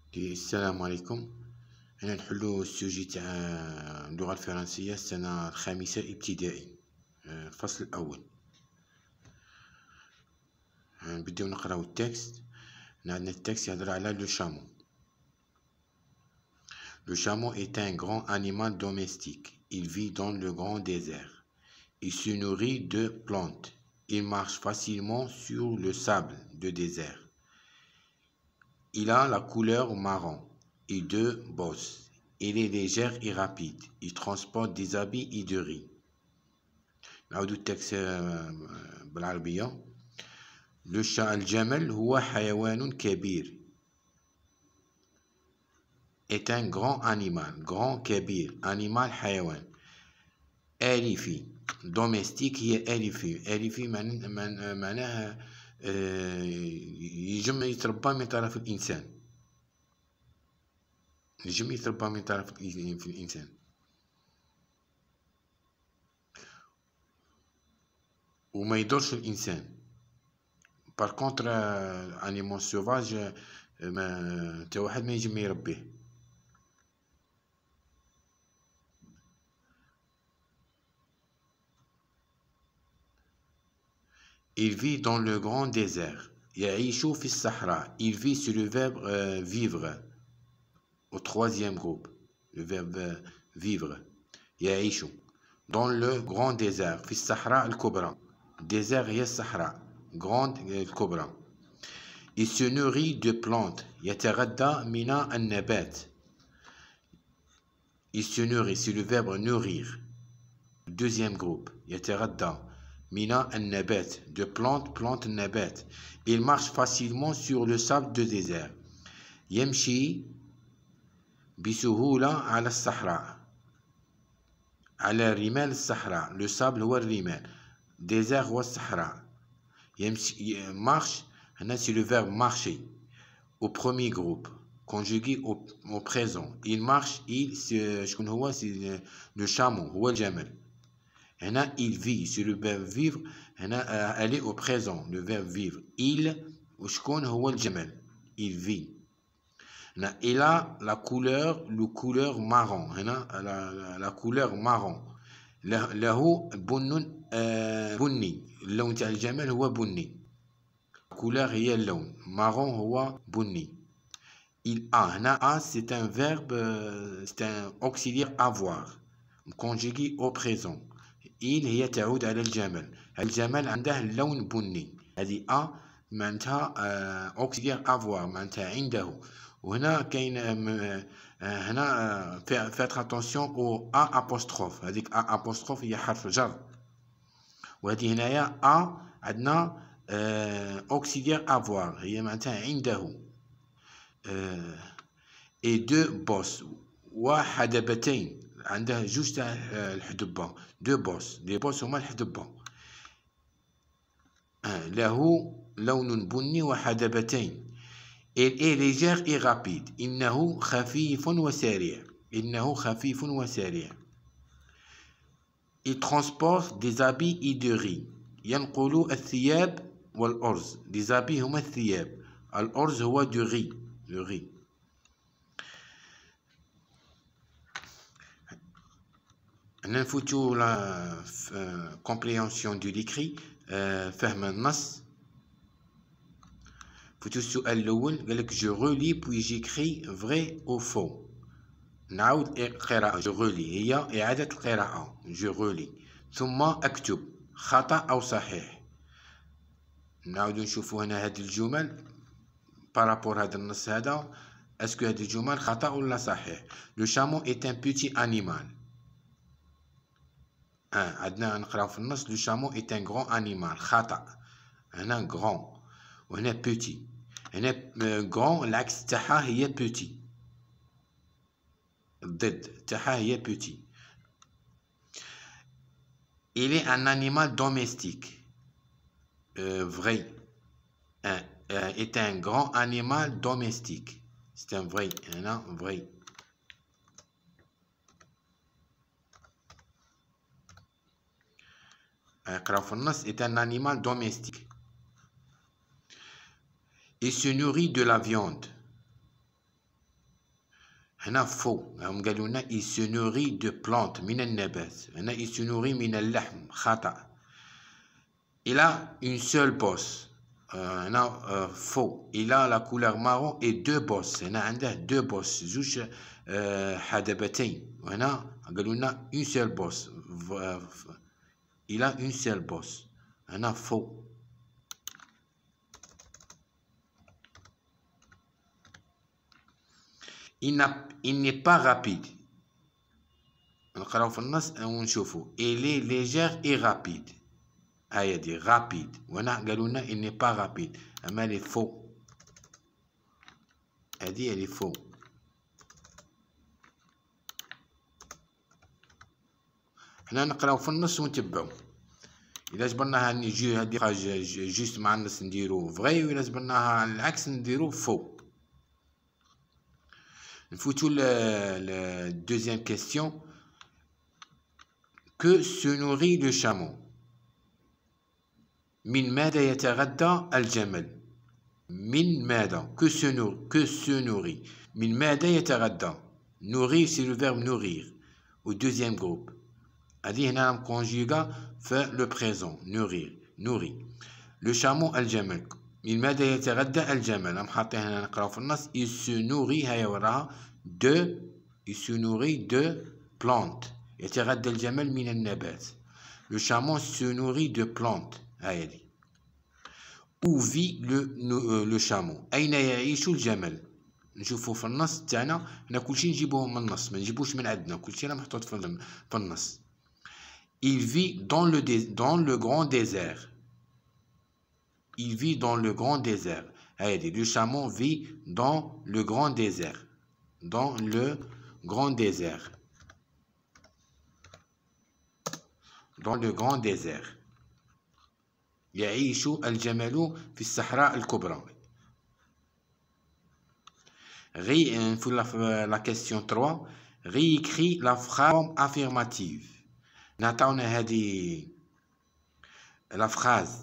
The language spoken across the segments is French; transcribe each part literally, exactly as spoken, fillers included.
السلام عليكم. هنا نحلو السوجي تاع اللغة الفرنسية السنة الخامسة ابتدائي، الفصل الأول. نبداو نقراو التكست. عندنا التكست يهضر على لو شامو. Le chameau est un grand animal domestique. Il vit dans le grand désert. Il se nourrit de plantes. Il marche facilement sur le sable de désert. Il a la couleur marron et deux bosses. Il est léger et rapide. Il transporte des habits et du riz. نعود التكست بالعربية. Le chat الجمل هو حيوان كبير. est un grand animal. Grand كبير. Animal حيوان. أليفي. Domestique هي أليفي. أليفي معناها يجم يتربى من طرف الإنسان. يجم يتربى من طرف الإنسان. وما يضرش الإنسان. بار كونتر انيمون سوفاج ما تا واحد ما يجم يربيه. Il vit dans le grand désert. يعيش في الصحراء. Il vit sur le verbe euh, vivre au troisième groupe. Le verbe euh, vivre. يعيش dans le grand désert. في الصحراء الكبرى. désert هي الصحراء. grande الكبرى. Il se nourrit de plantes. يتغذى من النبات. Il se nourrit, c'est le verbe nourrir. Deuxième groupe. يتغذى من النبات. De plantes, plantes النبات. Il marche facilement sur le sable de désert. يمشي بسهولة على الصحراء. على رمال الصحراء. Le sable هو الرمال. désert هو الصحراء. يمشي marche. هنا c'est le verbe marcher. Au premier groupe. Conjugué au, au présent. Il marche. Il شكون هو c'est le chameau هو الجمل. هنا il vit c'est le verbe vivre. هنا elle est au présent le verbe vivre. Il وشكون هو الجمل. Il vit. هنا il a la couleur le couleur marron. هنا la, la couleur marron. له بن بني. اللون تاع الجمل هو بني. couleur هي اللون. marron هو بني. Il a. هنا a c'est un verbe c'est un auxiliaire avoir conjugué au présent. il هي تعود على الجمل. الجمل عنده اللون بني. هذه a معناتها auxiliaire avoir معناتها عنده. وهنا كاين هنا faites attention au a apostrophe. هذيك a apostrophe هي حرف جر. وهذه هنايا a عندنا auxiliaire avoir هي معناتها عنده. et deux bosses وحدبتين. عنده جوج تاع الحدبة. deux bosses. les bosses هما الحدبة. له لون بني وحدبتين. il est léger et rapide. إنه خفيف وسريع. إنه خفيف وسريع. il transporte des habits et de riz. ينقل الثياب والأرز. des habits هما الثياب. الأرز هو du riz. le riz. نفوتو la compréhension de l'écrit. فهم النص. فوتو السؤال الأول قالك je relis puis j'écris vrai ou faux. نعاود القراءة. je relis هي إعادة القراءة. je relis ثم أكتب خطأ أو صحيح. نعاود نشوفو هنا هاد الجمل بارابور هذا النص هذا. اسكو هاد الجمل خطأ ولا صحيح. le chameau est un petit animal. آه عندنا نقراو في النص le chameau est un grand animal. خطأ. هنا grand وهنا petit. هنا grand العكس تاعها هي petit. الضد تاعها هي petit. il est un animal domestique. euh, vrai. un euh, est un grand animal domestique. c'est un vrai. هنا vrai. نقراو في النص est un animal domestique. il se nourrit de la viande. هنا فو هم قالوا لنا il se nourrit de plantes من النبات. هنا il se nourrit من اللحم خطأ. Il a une seule bosse. هنا euh, faux. Il a la couleur marron et deux bosses. هنا عنده deux bosses زوج euh, حدبتين. وهنا قالوا لنا une seule bosse. Il a une seule bosse. هنا faux. Il n'a il n'est pas rapide. نقراو في النص ونشوفوا. Il est légère et rapide. هيا دي rapide. وهنا قالوا لنا il n'est pas rapide. أما elle est faux. هذه elle est faux. حنا نقراو في النص ونتبعو. إلا جبرناها نجي هذه حاجة جوست مع النص نديرو فغي، وإلا جبرناها العكس نديرو فو. نفوتو la deuxième question. Que se nourrit le chameau? من ماذا يتغذى الجمل؟ من ماذا؟ Que se nourrit? Que se nourrit? من ماذا يتغذى؟ Nourrir c'est le verbe nourrir au deuxième groupe. هذه هنا conjuga في le présent. Nourrir. Nourrir. Le chameau الجمل. من ماذا يتغذى الجمل؟ هم حاطين هنا نقراو في النص. Il se nourrit هيا وراها de il se nourrit de plantes. يتغذى الجمل من النبات. Le chameau se nourrit de plantes. هاي دي. Où vit le le chameau؟ أين يعيش الجمل؟ نشوفوا في النص تاعنا هنا كلشي نجيبوه من النص، ما نجيبوش من عندنا، كلشي راه محطوط في في النص. Il vit dans le dans le grand désert. Il vit dans le grand désert. هاي دي. Le chameau vit dans le grand désert. Dans le grand désert. Dans le grand désert. يعيش الجمل في الصحراء الكبرى. Ré, pour la, la question trois, réécrit la phrase affirmative. نعطيونا هذه la phrase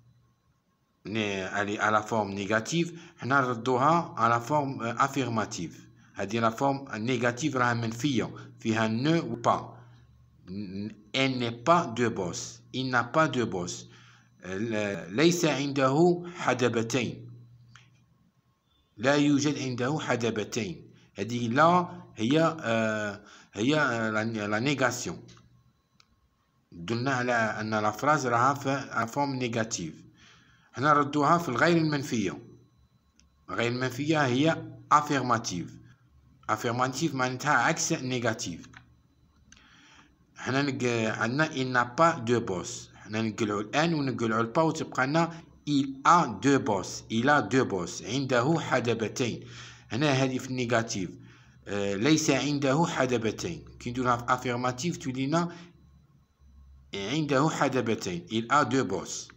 à la forme négative، حنا نردوها à la forme affirmative. هذه la forme négative راها منفية، فيها ne ou pas. Elle n'est pas de boss. Il n'a pas de boss. ليس عنده حدبتين. لا يوجد عنده حدبتين. هذه لا هي آه هي لا نيغاسيون. دلنا على أن لا فراز راها في فورم نيجاتيف. هنا ردوها في الغير المنفية. غير المنفية هي افيرماتيف. افيرماتيف معناتها عكس نيجاتيف. حنا عندنا il n'a pas de boss. حنا نقلعو الآن ونقلعو البا وتبقى لنا il a deux boss. il a deux boss. عنده حدبتين. هنا هذه في النيجاتيف. آه ليس عنده حدبتين. كي نديروها في افيرماتيف تولي لنا عنده حدبتين. il a deux boss.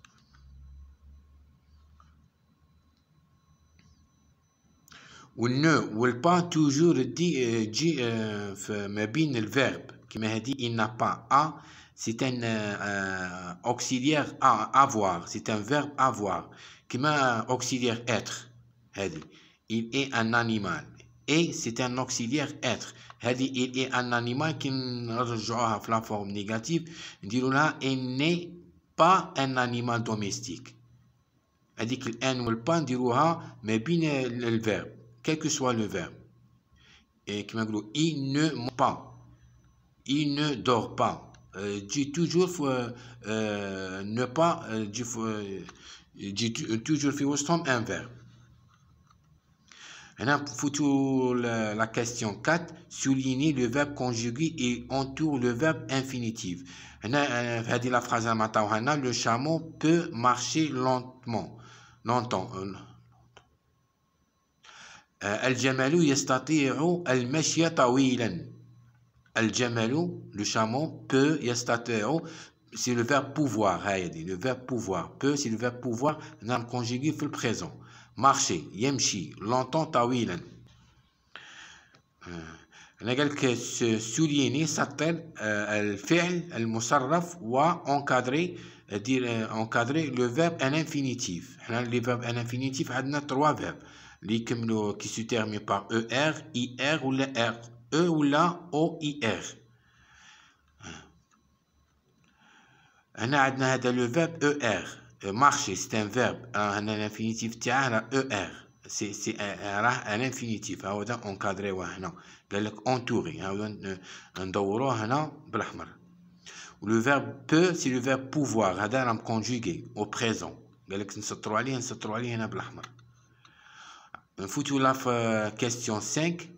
والنو والبا توجور دي تجي ما بين الفيرب كما هذه il n'a pas a. C'est un euh, auxiliaire à avoir. C'est un verbe avoir. Comme auxiliaire être. Il est un animal. Et c'est un auxiliaire être. Il est un animal qui rejoint la forme négative. Il n'est pas un animal domestique. C'est-à-dire qu'il ne peut pas dire mais bien le verbe. Quel que soit le verbe. Et il ne mange pas. Il ne dort pas. Euh, dit toujours euh, euh, ne pas euh, dit, euh, dit toujours في وسطهم un verbe. هنا فوتو la, la question quatre. Souligner le verbe conjugué et entoure le verbe infinitif. هنا في هذه la phrase اللي عطاوها لنا le chameau peut marcher lentement longtemps. الجمل يستطيع المشي طويلا. الجمل le chameau peut يستطيع c'est le verbe pouvoir. هايدي le verbe pouvoir. peut c'est le verbe pouvoir. نعم conjugué في le présent. marcher يمشي longtemps طويلا. أنا قال لك souligner سطر الفعل المصرف و encadrer dire encadrer le verbe à l'infinitif. حنا les verbes à l'infinitif عندنا trois verbes. les qui se terminent par er, ir ou la r, e ou la o, ir. هنا عندنا هذا le verbe er. marcher c'est un verbe. هنا l'infinitif تاعه er. c'est c'est راه un infinitif. هذا encadré هنا. قال لك entouré. هذا ندوروه هنا بالاحمر. Le verbe peut c'est le verbe pouvoir. هذا راه conjugué au présent. قال لك نسطروا عليه نسطروا عليه هنا بالاحمر. نفوتوا لا في question cinq.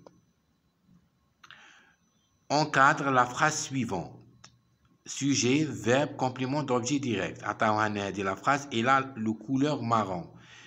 Encadre la phrase suivante. Sujet, verbe, complément d'objet direct. Attends, la phrase, et là, le couleur marron.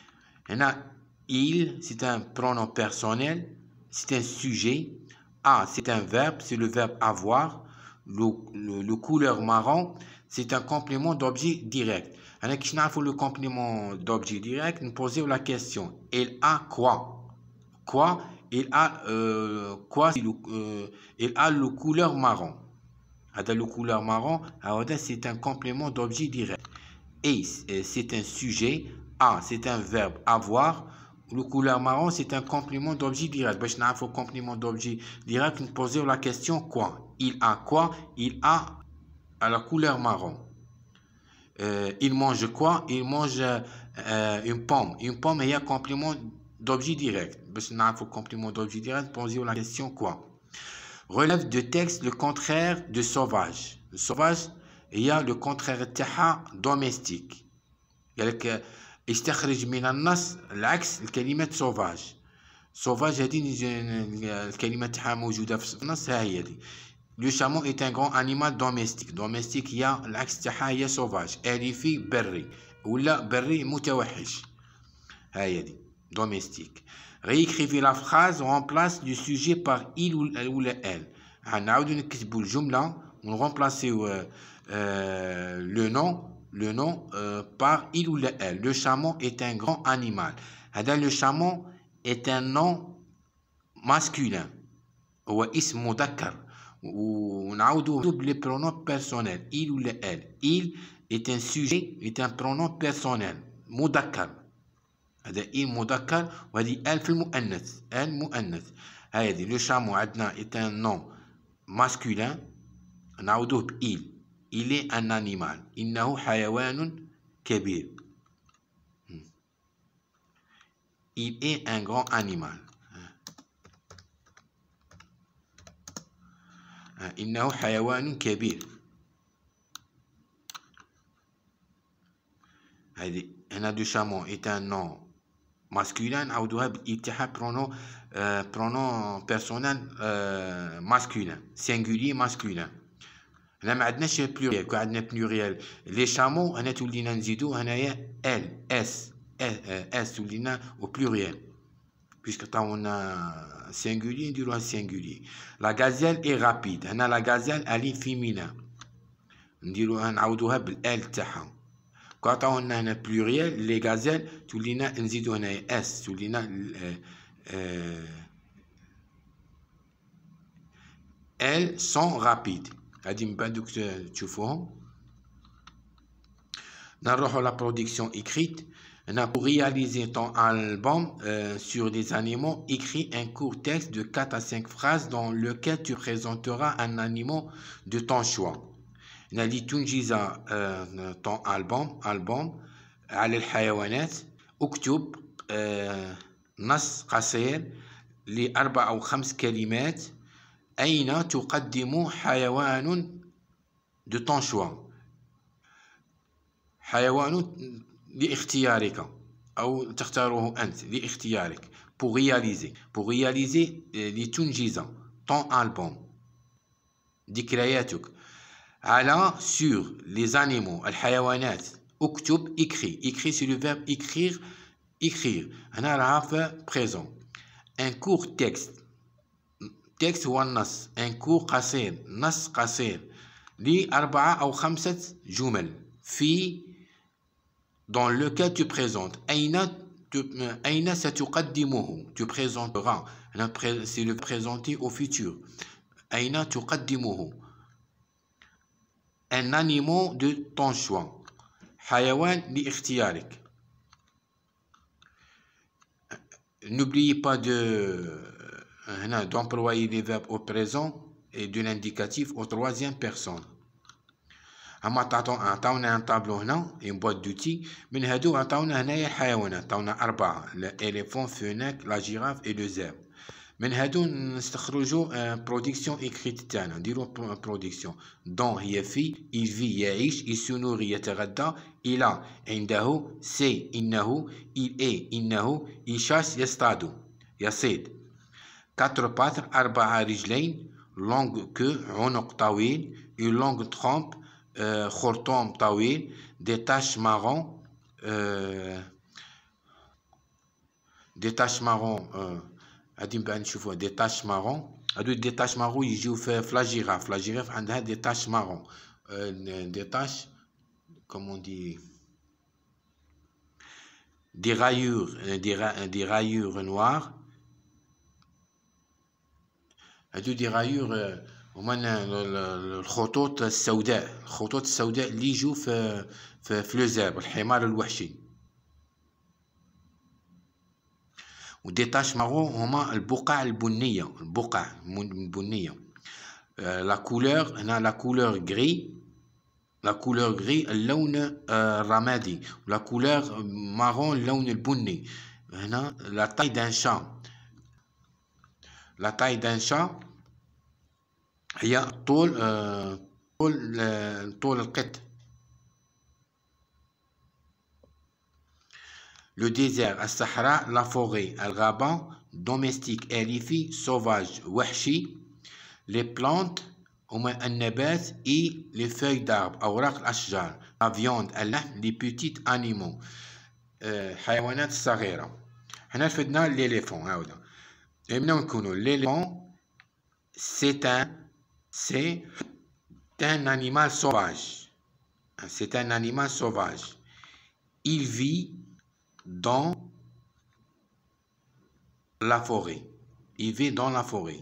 Il, c'est un pronom personnel, c'est un sujet. A, c'est un verbe, c'est le verbe avoir. Le, le, le couleur marron, c'est un complément d'objet direct. Alors, qui n'a pas le complément d'objet direct, nous posons la question. Il a quoi? Quoi? Il a euh, quoi? Le, euh, il a le couleur marron. Le couleur marron, c'est un complément d'objet direct. Et c'est un sujet. A, c'est un verbe avoir. Le couleur marron, c'est un complément d'objet direct. Parce que nous complément d'objet direct, nous posons la question quoi? Il a quoi? Il a à la couleur marron. Euh, il mange quoi? Il mange euh, une pomme. Une pomme est un complément d'objet direct. Parce que nous avons complément d'objet direct, posons la question quoi? Relève de texte le contraire de sauvage. Le sauvage, il y a le contraire تاعها domestique. قال لك استخرج من النص العكس الكلمة sauvage. sauvage هذه الكلمة تاعها موجودة في النص ها هي دي. Le chameau est un grand animal domestique. domestique il y a العكس تاعها هي sauvage. أليفي بري ولا بري متوحش. ها هي دي domestique. Réécrivez la phrase, remplace le sujet par il ou elle. On نكتبوا الجملة ونرemplacer le nom le nom euh, par il ou elle. Le chameau est un grand animal. Le chameau est un nom masculin. هو اسم مذكر. ونعاودوا les pronoms personnels il ou elle. Il est un sujet, est un pronom personnel مذكر. هذا إيه مذكر وهذه ال في المؤنث المؤنث. هذه لو شامو عندنا est un nom masculin نعوضوه ب il. il est un animal. إنه حيوان كبير. il est un grand animal. إنه حيوان كبير. هذه هنا لو شامو est un nom masculin نعوضوها بال تاعها pronom euh, pronom personnel euh, masculin singulier masculin. هنا ما عندناش pluriel. كون عندنا pluriel les chameaux هنا تولينا نزيدو هنايا ال اس اس تولينا au pluriel puisque طاونا singulier نديروها singulier. la gazelle est rapide. هنا la gazelle elle est féminin نديروها نعوضوها بالال تاعها. quand on a un pluriel les gazelles تولينا نزيدو هنا اس تولينا elles sont rapides. هادي من بعد دوك تشوفوهم. نروحو la production écrite. Pour réaliser ton album euh, sur des animaux, écris un court texte de quatre à cinq phrases dans lequel tu présenteras un animal de ton choix. نالي تنجز ton album album على الحيوانات. اكتب نص قصير لأربع أو خمس كلمات. أين تقدم حيوان de ton choix. حيوان لاختيارك أو تختاره أنت لاختيارك. pour réaliser pour réaliser لتنجز ton album. ذكرياتك على sur les animaux الحيوانات. اكتب écrit écrit c'est le verbe écrire écrire. هنا راها في présent. un court texte texte هو النص. un court قصير نص قصير لأربعة أو خمسة جمل في dans lequel tu présentes. أين أين ستقدمه tu présenteras. c'est le présenter au futur. أين تقدمه un animal de ton choix. حيوان لاختيارك. n'oubliez pas de d'employer les verbes au présent et de l'indicatif au troisième personne. اما عطاونا ان طابلو هنا اون بوات دوتي من هادو عطاونا هنايا الحيوانات عطاونا اربعه الاليفون فوناك لا جيراف اي لو زير من هادو نستخرجوا برودكسيون ايكريت تاعنا نديرو برودكسيون دون هي في il vit يعيش il se nourrit يتغدى il a عنده سي انه il est انه il chasse يصطاد يصيد quatre pattes اربعه رجلين longue queue عنق طويل une longue trompe خرطوم طويل des taches marron des taches marron غادي نبقى نشوفوا des taches marron هادو des taches marron يجيو في لا جيراف لا جيراف عندها des taches marron des taches comment on dit des rayures des rayures noires هادو des rayures هما الخطوط السوداء الخطوط السوداء اللي يجوا في في فلوزاب الحمار الوحشي ودي تاش مارون هما البقع البنيه البقع البنيه لا كولور هنا لا كولور غري لا كولور غري اللون الرمادي ولا كولور مارون اللون البني هنا لا تاي دان شا لا تاي دان شا هي طول آه طول آه طول القط لو ديزير الصحراء لا فوري الغابة دوميستيك أليفي سوفاج وحشي لي بلانت هما النبات اي لي فوي دارب أوراق الأشجار لا فيوند اللحم لي بوتيت أنيمو آه حيوانات صغيرة حنا رفدنا ليليفون هاودا نبداو نكونو ليليفون سي ان C'est un animal sauvage. C'est un animal sauvage. Il vit dans la forêt. Il vit dans la forêt.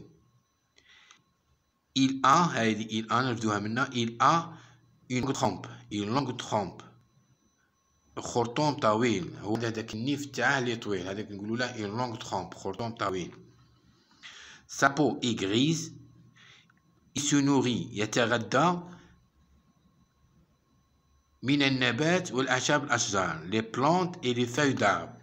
Il a, il a, il a une trompe. Une longue trompe. خرطوم طويل. هو هذاك النيف تاعه اللي طويل. هذاك نقولوا له une longue trompe. خرطوم طويل. Sa peau est grise. Il se nourrit يتغذى من النبات والأعشاب الأشجار les plantes et les feuilles d'arbres.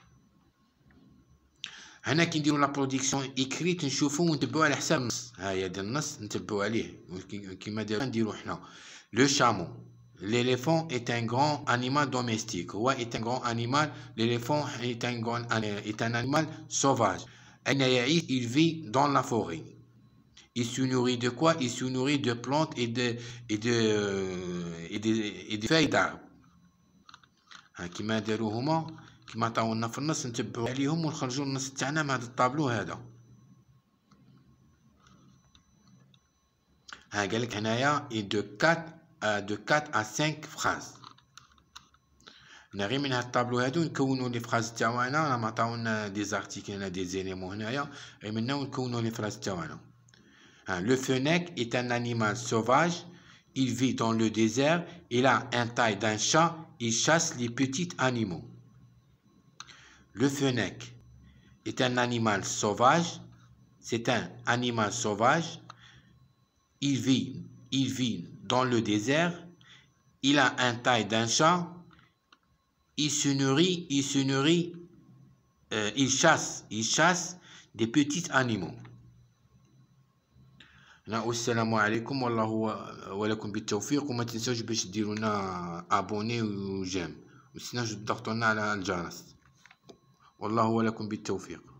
هنا كي نديرو لا برودكسيون إكريت نشوفو ونتبعو على حساب النص. هاهي هذا النص نتبعو عليه كيما دايرو نديرو حنا. Le chameau. L'éléphant est un grand animal domestique. هو est un grand animal. L'éléphant est un grand est un animal sauvage. أين يعيش? Il vit dans la forêt. Il se nourrit de quoi? Il se nourrit de plantes et de et de et de et de feuilles d'arbres. كيما دارو هما كيما عطاونا في النص نتبعو عليهم ونخرجوا النص تاعنا مع هذا الطابلو هذا. ها قالك هنايا de quatre de quatre à cinq phrases. هنا غير من هاد الطابلو هادو نكونوا لي فراز تاعنا راهم عطاونا دي زارتيكل هنا دي زيليمون هنايا غير منا ونكونوا لي فراز تاعنا. Le fennec est un animal sauvage. Il vit dans le désert. Il a un taille d'un chat. Il chasse les petits animaux. Le fennec est un animal sauvage. C'est un animal sauvage. Il vit, il vit dans le désert. Il a un taille d'un chat. Il se nourrit, il se nourrit, euh, il chasse, il chasse des petits animaux. والسلام عليكم والله ولكم بالتوفيق وما تنسوش باش ديروا لنا ابوني وجيم وتنسوش تضغطوا لنا على الجرس والله ولكم بالتوفيق.